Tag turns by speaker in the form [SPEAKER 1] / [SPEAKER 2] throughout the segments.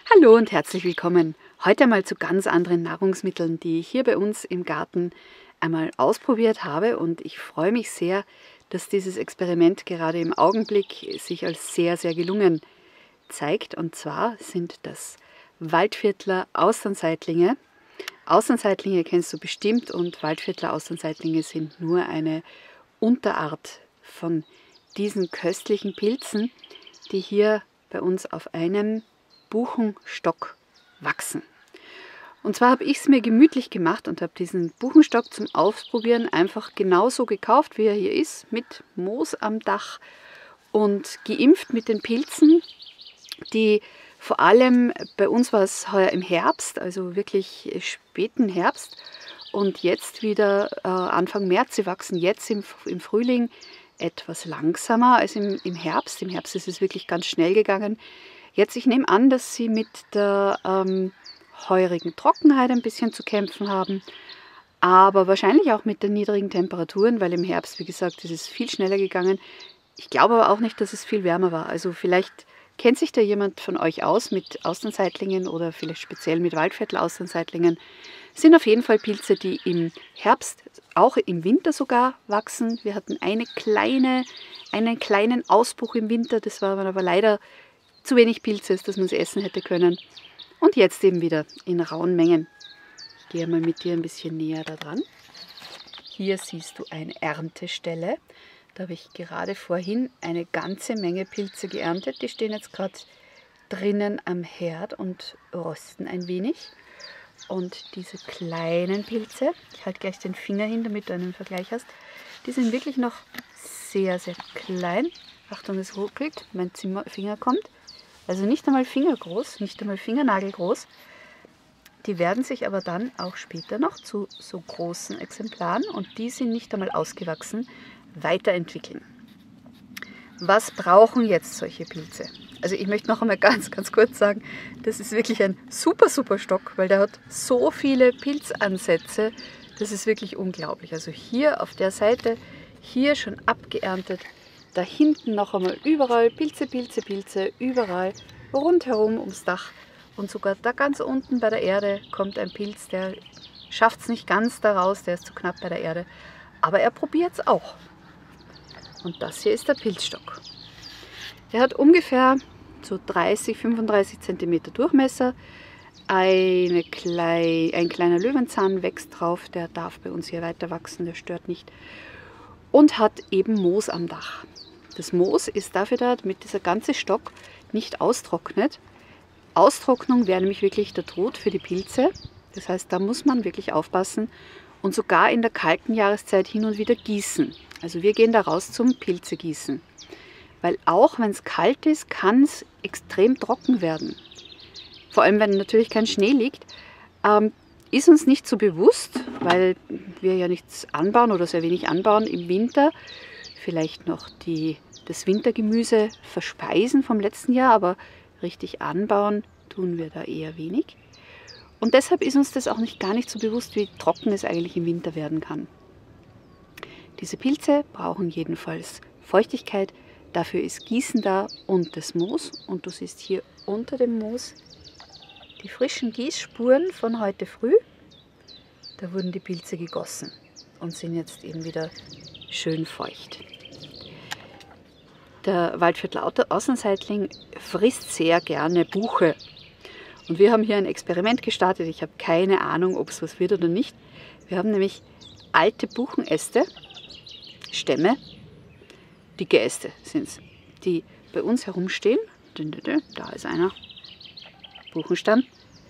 [SPEAKER 1] Hallo und herzlich willkommen. Heute einmal zu ganz anderen Nahrungsmitteln, die ich hier bei uns im Garten einmal ausprobiert habe, und ich freue mich sehr, dass dieses Experiment gerade im Augenblick sich als sehr, sehr gelungen zeigt. Und zwar sind das Waldviertler Austernseitlinge. Austernseitlinge kennst du bestimmt, und Waldviertler Austernseitlinge sind nur eine Unterart von diesen köstlichen Pilzen, die hier bei uns auf einem Buchenstock wachsen. Und zwar habe ich es mir gemütlich gemacht und habe diesen Buchenstock zum Ausprobieren einfach genauso gekauft, wie er hier ist, mit Moos am Dach und geimpft mit den Pilzen, die vor allem, bei uns war es heuer im Herbst, also wirklich späten Herbst, und jetzt wieder Anfang März. Sie wachsen jetzt im Frühling etwas langsamer als im Herbst. Im Herbst ist es wirklich ganz schnell gegangen. Jetzt, ich nehme an, dass sie mit der heurigen Trockenheit ein bisschen zu kämpfen haben, aber wahrscheinlich auch mit den niedrigen Temperaturen, weil im Herbst, wie gesagt, ist es viel schneller gegangen. Ich glaube aber auch nicht, dass es viel wärmer war. Also vielleicht kennt sich da jemand von euch aus mit Austernseitlingen oder vielleicht speziell mit Waldviertler-Austernseitlinge. Sind auf jeden Fall Pilze, die im Herbst, auch im Winter sogar wachsen. Wir hatten einen kleinen Ausbruch im Winter, das war aber leider zu wenig Pilze, dass man es essen hätte können. Und jetzt eben wieder in rauen Mengen. Ich gehe mal mit dir ein bisschen näher da dran. Hier siehst du eine Erntestelle. Da habe ich gerade vorhin eine ganze Menge Pilze geerntet. Die stehen jetzt gerade drinnen am Herd und rosten ein wenig. Und diese kleinen Pilze, ich halte gleich den Finger hin, damit du einen Vergleich hast, die sind wirklich noch sehr, sehr klein. Achtung, es ruckelt, mein Finger kommt. Also nicht einmal fingergroß, nicht einmal fingernagelgroß. Die werden sich aber dann auch später noch zu so großen Exemplaren, und die sind nicht einmal ausgewachsen, weiterentwickeln. Was brauchen jetzt solche Pilze? Also ich möchte noch einmal ganz kurz sagen, das ist wirklich ein super Stock, weil der hat so viele Pilzansätze, das ist wirklich unglaublich. Also hier auf der Seite, hier schon abgeerntet, da hinten noch einmal überall Pilze, überall rundherum ums Dach, und sogar da ganz unten bei der Erde kommt ein Pilz, der schafft es nicht ganz da raus, der ist zu knapp bei der Erde, aber er probiert es auch. Und das hier ist der Pilzstock. Der hat ungefähr so 35 cm Durchmesser. Ein kleiner Löwenzahn wächst drauf, der darf bei uns hier weiter wachsen, der stört nicht. Und hat eben Moos am Dach. Das Moos ist dafür da, damit dieser ganze Stock nicht austrocknet. Austrocknung wäre nämlich wirklich der Tod für die Pilze. Das heißt, da muss man wirklich aufpassen und sogar in der kalten Jahreszeit hin und wieder gießen. Also wir gehen da raus zum Pilzegießen. Weil auch wenn es kalt ist, kann es extrem trocken werden. Vor allem, wenn natürlich kein Schnee liegt, ist uns nicht so bewusst, weil wir ja nichts anbauen oder sehr wenig anbauen im Winter. Vielleicht noch das Wintergemüse verspeisen vom letzten Jahr, aber richtig anbauen tun wir da eher wenig. Und deshalb ist uns das auch gar nicht so bewusst, wie trocken es eigentlich im Winter werden kann. Diese Pilze brauchen jedenfalls Feuchtigkeit, dafür ist Gießen da und das Moos. Und du siehst hier unter dem Moos die frischen Gießspuren von heute früh. Da wurden die Pilze gegossen und sind jetzt eben wieder schön feucht. Der Waldviertler Außenseitling frisst sehr gerne Buche. Und wir haben hier ein Experiment gestartet. Ich habe keine Ahnung, ob es was wird oder nicht. Wir haben nämlich alte Buchenäste, Stämme, dicke Äste sind es, die bei uns herumstehen. Da ist einer. Buchenstamm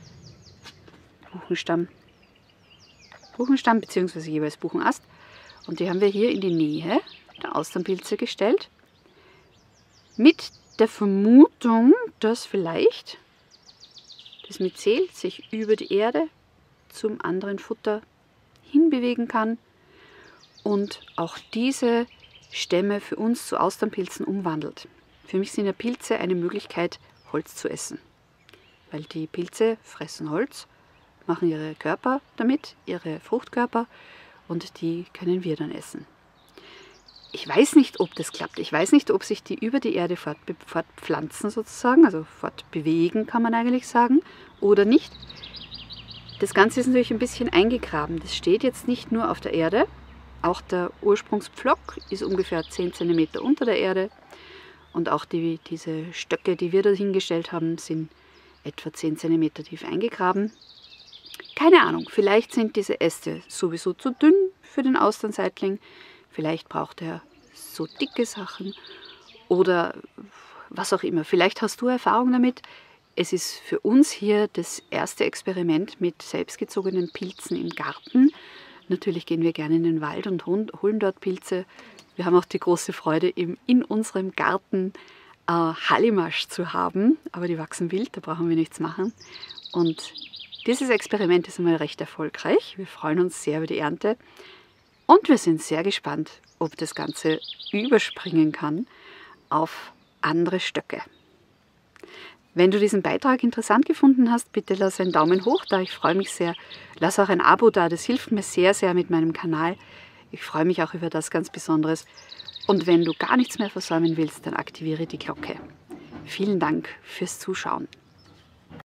[SPEAKER 1] bzw. jeweils Buchenast. Und die haben wir hier in die Nähe der Austernpilze gestellt. Mit der Vermutung, dass vielleicht das Myzel sich über die Erde zum anderen Futter hinbewegen kann und auch diese Stämme für uns zu Austernpilzen umwandelt. Für mich sind ja Pilze eine Möglichkeit, Holz zu essen. Weil die Pilze fressen Holz, machen ihre Körper damit, ihre Fruchtkörper, und die können wir dann essen. Ich weiß nicht, ob das klappt. Ich weiß nicht, ob sich die über die Erde fortpflanzen sozusagen, also fortbewegen kann man eigentlich sagen, oder nicht. Das Ganze ist natürlich ein bisschen eingegraben. Das steht jetzt nicht nur auf der Erde. Auch der Ursprungspflock ist ungefähr 10 cm unter der Erde. Und auch diese Stöcke, die wir da hingestellt haben, sind etwa 10 cm tief eingegraben. Keine Ahnung, vielleicht sind diese Äste sowieso zu dünn für den Austernseitling. Vielleicht braucht er so dicke Sachen oder was auch immer. Vielleicht hast du Erfahrung damit. Es ist für uns hier das erste Experiment mit selbstgezogenen Pilzen im Garten. Natürlich gehen wir gerne in den Wald und holen dort Pilze. Wir haben auch die große Freude, in unserem Garten Hallimasch zu haben. Aber die wachsen wild, da brauchen wir nichts machen. Und dieses Experiment ist einmal recht erfolgreich. Wir freuen uns sehr über die Ernte. Und wir sind sehr gespannt, ob das Ganze überspringen kann auf andere Stöcke. Wenn du diesen Beitrag interessant gefunden hast, bitte lass einen Daumen hoch da. Ich freue mich sehr. Lass auch ein Abo da, das hilft mir sehr, sehr mit meinem Kanal. Ich freue mich auch über das ganz Besonderes. Und wenn du gar nichts mehr versäumen willst, dann aktiviere die Glocke. Vielen Dank fürs Zuschauen.